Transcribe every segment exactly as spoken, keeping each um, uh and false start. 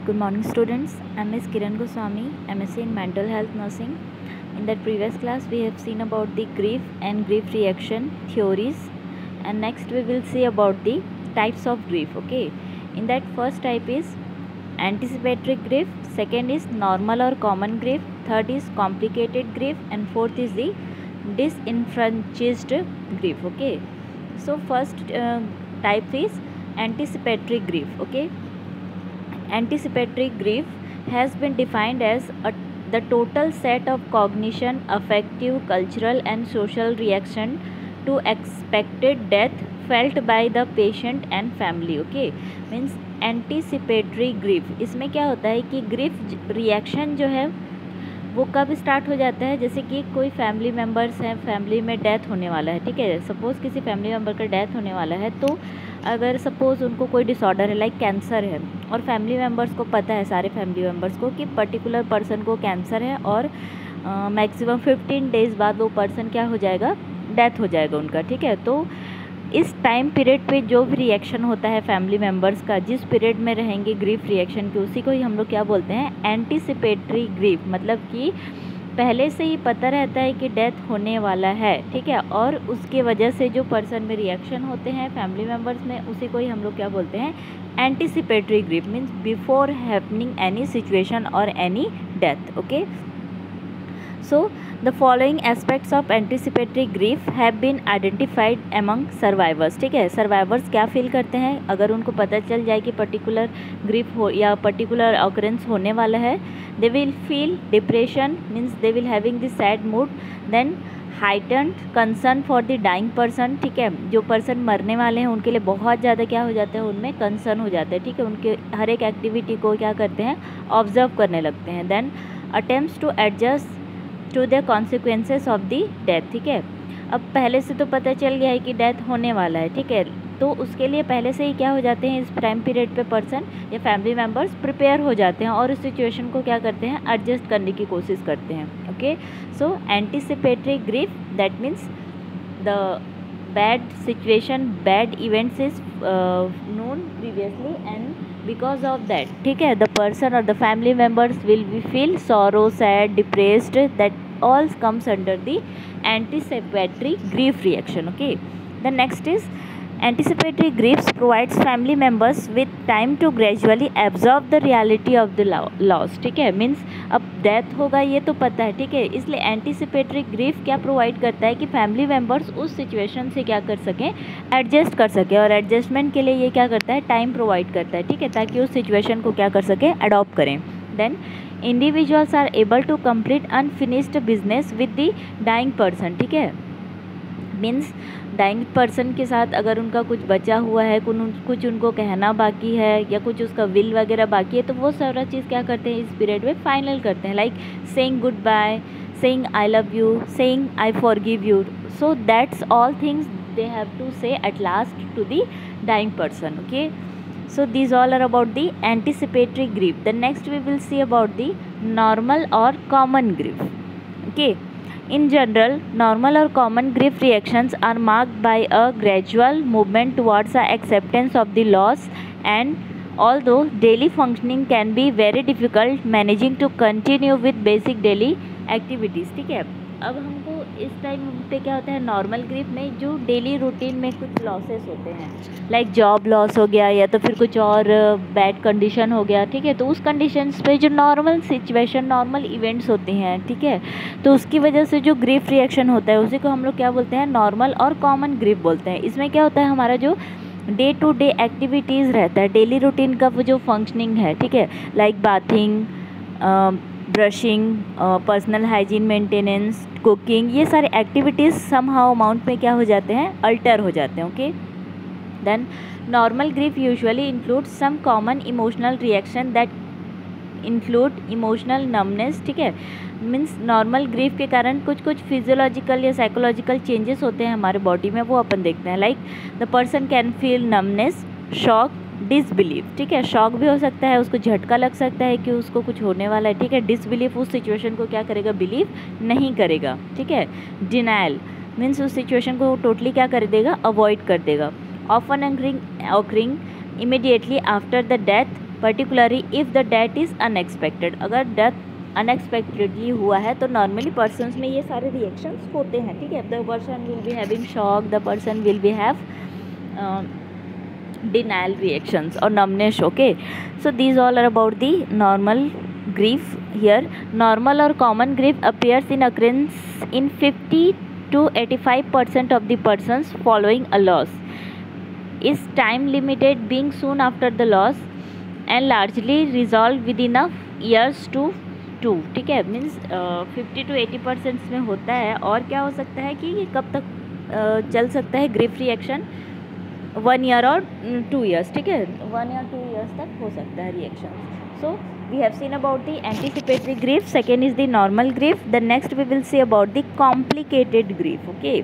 Good morning students, I am Miss Kiran Goswami, M S c in Mental Health Nursing. In that previous class we have seen about the grief and grief reaction theories, and next we will see about the types of grief. Okay, in that first type is anticipatory grief, second is normal or common grief, third is complicated grief, and fourth is the disenfranchised grief. Okay, so first uh, type is anticipatory grief. Okay, anticipatory grief has been defined as a, the total set of cognition, affective, cultural and social reaction to expected death felt by the patient and family. Okay, means anticipatory grief, इसमें क्या होता है कि grief reaction जो है वो कब start हो जाता है, जैसे कि कोई फैमिली मेम्बर्स हैं, फैमिली में डेथ होने वाला है, ठीक है, सपोज़ किसी फैमिली मेम्बर का डेथ होने वाला है, तो अगर सपोज़ उनको कोई डिसऑर्डर है लाइक कैंसर है और फैमिली मेम्बर्स को पता है, सारे फैमिली मेम्बर्स को, कि पर्टिकुलर पर्सन को कैंसर है और मैक्सिमम फिफ्टीन डेज़ बाद वो पर्सन क्या हो जाएगा, डेथ हो जाएगा उनका, ठीक है। तो इस टाइम पीरियड पे जो भी रिएक्शन होता है फैमिली मेम्बर्स का, जिस पीरियड में रहेंगे ग्रीफ रिएक्शन के, उसी को ही हम लोग क्या बोलते हैं, एंटीसिपेटरी ग्रीफ। मतलब कि पहले से ही पता रहता है कि डेथ होने वाला है, ठीक है, और उसके वजह से जो पर्सन में रिएक्शन होते हैं फैमिली मेम्बर्स में, उसी को ही हम लोग क्या बोलते हैं, anticipatory grief. Means before happening any situation और any death. Okay, so the following aspects of anticipatory grief have been identified among survivors। ठीक है, सर्वाइवर्स क्या फील करते हैं अगर उनको पता चल जाए कि पर्टिकुलर ग्रीफ हो या पर्टिकुलर ऑकरेंस होने वाला है। They will feel depression, means they will having the sad mood, then heightened concern for the dying person. ठीक है, जो पर्सन मरने वाले हैं उनके लिए बहुत ज़्यादा क्या हो जाता है, उनमें कंसर्न हो जाता है, ठीक है, उनके हर एक एक्टिविटी को क्या करते हैं, ऑब्जर्व करने लगते हैं। Then attempts to adjust to the consequences of the death. ठीक है, अब पहले से तो पता चल गया है कि डेथ होने वाला है, ठीक है, तो उसके लिए पहले से ही क्या हो जाते हैं, इस टाइम पीरियड पे पर्सन या फैमिली मेम्बर्स प्रिपेयर हो जाते हैं और इस सिचुएशन को क्या करते हैं, एडजस्ट करने की कोशिश करते हैं। Okay, so anticipatory grief, that means the bad situation, bad events is known previously and because of that, ठीक है, the person or the family members will be feel sorrow, sad, depressed, that all comes under the anticipatory grief reaction. Okay, the next is anticipatory griefs provides family members with time to gradually absorb the reality of the loss। ठीक है, means अब death होगा ये तो पता है, ठीक है, इसलिए एंटीसिपेटरी ग्रीफ क्या प्रोवाइड करता है कि फैमिली मेम्बर्स उस सिचुएशन से क्या कर सकें, एडजस्ट कर सकें, और एडजस्टमेंट के लिए ये क्या करता है, टाइम प्रोवाइड करता है, ठीक है, ताकि उस सिचुएशन को क्या कर सकें, अडॉप्ट करें। Then individuals are able to complete unfinished business with the dying person. ठीक है, मीन्स डाइंग पर्सन के साथ अगर उनका कुछ बचा हुआ है, कुछ उनको कहना बाकी है या कुछ उसका विल वगैरह बाकी है, तो वो सारा चीज़ क्या करते हैं इस पीरियड में फाइनल करते हैं, like saying good bye, saying I love you, saying I forgive you. So that's all things they have to say at last to the dying person. Okay, so these all are about the anticipatory grief. The next we will see about the normal or common grief. Okay, in general normal or common grief reactions are marked by a gradual movement towards the acceptance of the loss, and although daily functioning can be very difficult, managing to continue with basic daily activities। ठीक है, अब हमको इस time पे क्या होता है, normal grief में जो डेली रूटीन में कुछ लॉसेस होते हैं, लाइक जॉब लॉस हो गया या तो फिर कुछ और बैड कंडीशन हो गया, ठीक है, तो उस कंडीशंस पे जो नॉर्मल सिचुएशन, नॉर्मल इवेंट्स होते हैं, ठीक है, तो उसकी वजह से जो ग्रीफ रिएक्शन होता है उसी को हम लोग क्या बोलते हैं, नॉर्मल और कॉमन ग्रीफ बोलते हैं। इसमें क्या होता है, हमारा जो डे टू डे एक्टिविटीज़ रहता है, डेली रूटीन का वो जो फंक्शनिंग है, ठीक है, like bathing, brushing, personal hygiene maintenance, cooking, ये सारे एक्टिविटीज़ सम हाउ अमाउंट में क्या हो जाते हैं, अल्टर हो जाते हैं। Okay, then normal grief usually include some common emotional reaction that include emotional numbness. ठीक है, मीन्स नॉर्मल ग्रीफ के कारण कुछ कुछ फिजियोलॉजिकल या साइकोलॉजिकल चेंजेस होते हैं हमारे बॉडी में, वो अपन देखते हैं, like the person can feel numbness, shock, disbelieve. ठीक है, शॉक भी हो सकता है, उसको झटका लग सकता है कि उसको कुछ होने वाला है, ठीक है, डिसबिलीव उस सिचुएशन को क्या करेगा, बिलीव नहीं करेगा, ठीक है, डिनायल मीन्स उस सिचुएशन को टोटली क्या कर देगा, अवॉइड कर देगा। Often occurring occurring immediately after the death particularly if the death is unexpected, अगर डेथ अनएक्सपेक्टेडली हुआ है तो नॉर्मली पर्सनस में ये सारे रिएक्शंस होते हैं, ठीक है। The person will be having shock, the person will be have denial reactions or numbness. Okay, so these all are about the normal grief. Here normal or common grief appears in occurrence in fifty to eighty-five percent of the persons following a loss, is time limited, being soon after the loss, and largely resolved within a years to two, ठीक है। Means fifty to eighty percents में होता है। और क्या हो सकता है कि ये कब तक uh, चल सकता है ग्रीफ रिएक्शन, वन ईयर और टू ईयर्स, ठीक है, वन या टू ईयर्स तक हो सकता है reaction. So we have seen about the anticipatory grief, second is the normal grief, the next we will see about the complicated grief. Okay,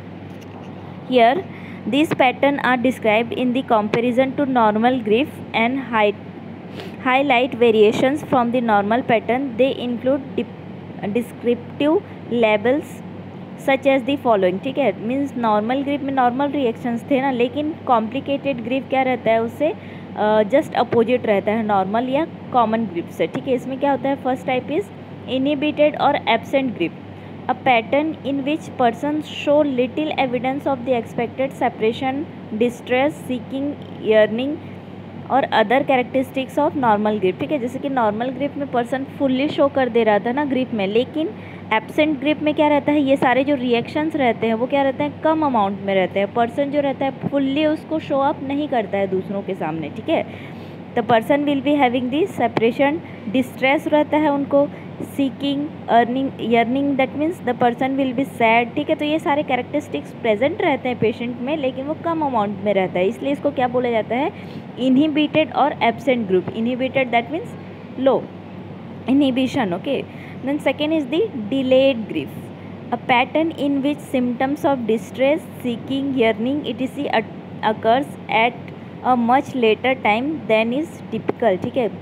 here this pattern are described in the comparison to normal grief and high highlight variations from the normal pattern. They include descriptive labels such as the following, ठीक है। Means normal grief में normal reactions थे ना, लेकिन complicated grief क्या रहता है, उससे जस्ट अपोजिट रहता है नॉर्मल या कॉमन ग्रीफ से, ठीक है। इसमें क्या होता है, फर्स्ट टाइप इज इनहिबिटेड और absent grief, a pattern in which person show little evidence of the expected separation, distress, seeking, yearning और other characteristics of normal grief, ठीक है। जैसे कि नॉर्मल ग्रीफ में पर्सन फुल्ली शो कर दे रहा था ना ग्रीफ में, लेकिन एब्सेंट ग्रीफ में क्या रहता है, ये सारे जो रिएक्शंस रहते हैं वो क्या रहते हैं, कम अमाउंट में रहते हैं। पर्सन जो रहता है फुल्ली उसको शो अप नहीं करता है दूसरों के सामने, ठीक है। The person will be having the separation, distress रहता है उनको, seeking, earning, yearning, that means the person will be sad, ठीक है। तो ये सारे कैरेक्टरिस्टिक्स प्रेजेंट रहते हैं पेशेंट में, लेकिन वो कम अमाउंट में रहता है, इसलिए इसको क्या बोला जाता है, इनहिबिटेड और absent group. Inhibited that means low inhibition. Okay, then second is the delayed grief, a pattern in which symptoms of distress, seeking, yearning etc occurs at a much later time than is typical, ठीक है।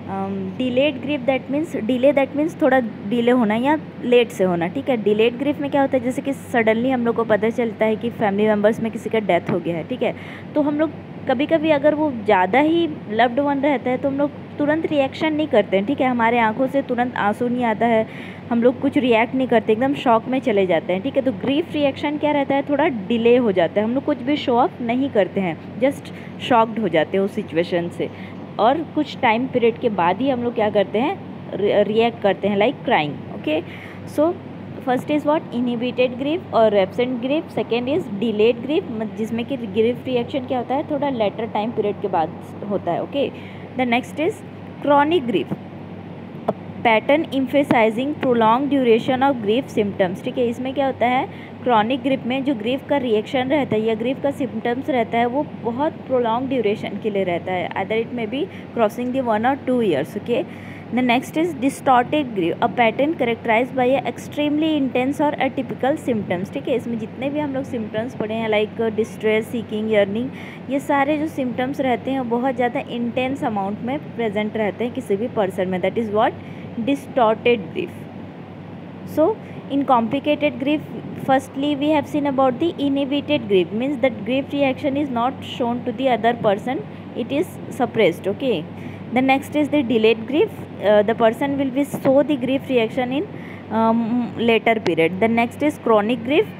Delayed grief that means, delay that means थोड़ा delay होना या late से होना, ठीक है। Delayed grief में क्या होता है, जैसे कि सडनली हम लोग को पता चलता है कि फैमिली मेम्बर्स में किसी का डेथ हो गया है, ठीक है। तो हम लोग कभी कभी अगर वो ज़्यादा ही लव्ड वन रहता है तो हम लोग तुरंत रिएक्शन नहीं करते हैं, ठीक है। हमारे आंखों से तुरंत आंसू नहीं आता है, हम लोग कुछ रिएक्ट नहीं करते, एकदम शॉक में चले जाते हैं, ठीक है। तो ग्रीफ रिएक्शन क्या रहता है, थोड़ा डिले हो जाता है, हम लोग कुछ भी शो अप नहीं करते हैं, जस्ट शॉक्ड हो जाते हैं उस सिचुएशन से, और कुछ टाइम पीरियड के बाद ही हम लोग क्या करते हैं, रिएक्ट करते हैं, like crying. Okay, so first is what, inhibited grief और absent grief, second is delayed grief, जिसमें कि ग्रीफ रिएक्शन क्या होता है, थोड़ा लेटर टाइम पीरियड के बाद होता है। Okay, the next is chronic grief, a pattern emphasizing prolong duration of grief symptoms, ठीक है। इसमें क्या होता है, क्रॉनिक ग्रीफ में जो ग्रीफ का रिएक्शन रहता है या ग्रीफ का सिम्टम्स रहता है वो बहुत प्रोलॉन्ग ड्यूरेशन के लिए रहता है, other it may be crossing the one और two years. Okay, the next is distorted grief, a pattern characterize by extremely intense और अटिपिकल सिम्टम्स, ठीक है। इसमें जितने भी हम लोग सिम्टम्स पढ़े हैं, लाइक डिस्ट्रेस, सीकिंग, यर्निंग, ये सारे जो सिम्टम्स रहते हैं बहुत ज़्यादा इंटेंस अमाउंट में प्रेजेंट रहते हैं किसी भी पर्सन में, that is what, distorted grief. So in complicated grief, firstly we have seen about the inhibited grief, means that grief reaction is not shown to the other person, it is suppressed. Okay, the next is the delayed grief, uh, the person will be show the grief reaction in um, later period. The next is chronic grief,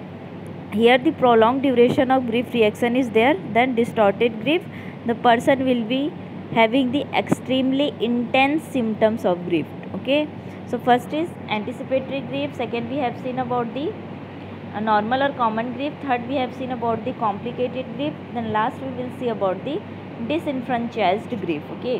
here the prolonged duration of grief reaction is there. Then distorted grief, the person will be having the extremely intense symptoms of grief. Okay, so first is anticipatory grief, second we have seen about the uh, normal or common grief, third we have seen about the complicated grief, then last we will see about the disenfranchised grief. Okay,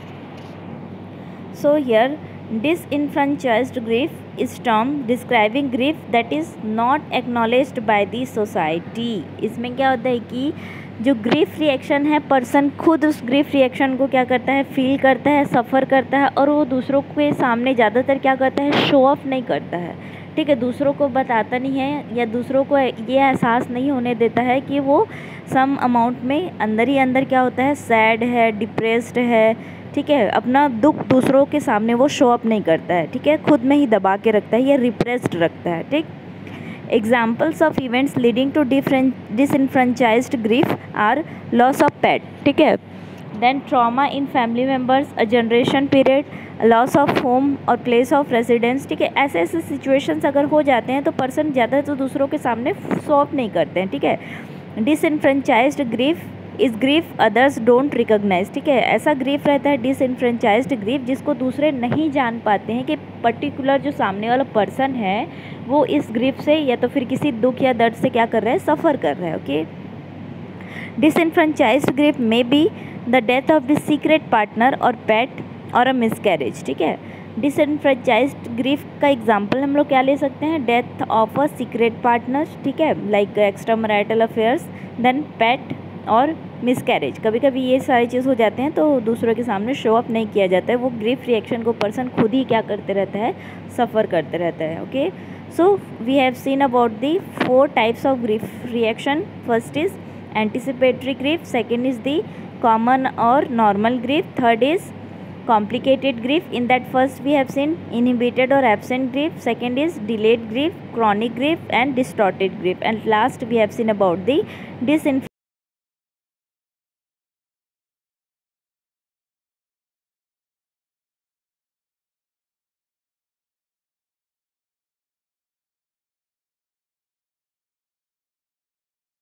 so here disenfranchised grief is term describing grief that is not acknowledged by the society. इसमें क्या होता है कि जो grief reaction है, person खुद उस grief reaction को क्या करता है, फील करता है, सफ़र करता है, और वो दूसरों के सामने ज़्यादातर क्या करता है, शो ऑफ नहीं करता है, ठीक है। दूसरों को बताता नहीं है या दूसरों को ये एहसास नहीं होने देता है कि वो सम अमाउंट में अंदर ही अंदर क्या होता है, सैड है, डिप्रेस्ड है, ठीक है। अपना दुख दूसरों के सामने वो शो अप नहीं करता है, ठीक है, खुद में ही दबा के रखता है या रिप्रेस्ड रखता है, ठीक। Examples of events leading to disenfranchised grief are loss of pet, ठीक है, then trauma in family members, a generation period, loss of home और प्लेस ऑफ रेजिडेंस, ठीक है। ऐसे ऐसे सिचुएशंस अगर हो जाते हैं तो पर्सन ज़्यादा तो दूसरों के सामने शो ऑफ नहीं करते हैं, ठीक है। Disenfranchised grief is grief others don't recognize, ठीक है। ऐसा ग्रीफ रहता है डिसइनफ्रेंचाइज्ड ग्रीफ जिसको दूसरे नहीं जान पाते हैं कि पर्टिकुलर जो सामने वाला पर्सन है वो इस ग्रीफ से या तो फिर किसी दुख या दर्द से क्या कर रहा है, सफ़र कर रहा है, okay. Disenfranchised grief may be the death of the secret partner और पेट और अ मिसकैरेज, ठीक है। डिसइनफ्रेंचाइज्ड ग्रीफ का एग्जांपल हम लोग क्या ले सकते हैं, death of a secret partner, ठीक है, like extra marital affairs, then pet और मिसकैरेज। कभी कभी ये सारी चीज़ हो जाते हैं तो दूसरों के सामने शो अप नहीं किया जाता है, वो ग्रीफ रिएक्शन को पर्सन खुद ही क्या करते रहता है, सफ़र करते रहता है, okay. So we have seen about the four types of grief reaction. First is anticipatory grief, second is the common और normal grief, third is complicated grief. In that first we have seen inhibited or absent grief, second is delayed grief, chronic grief and distorted grief, and last we have seen about the disinf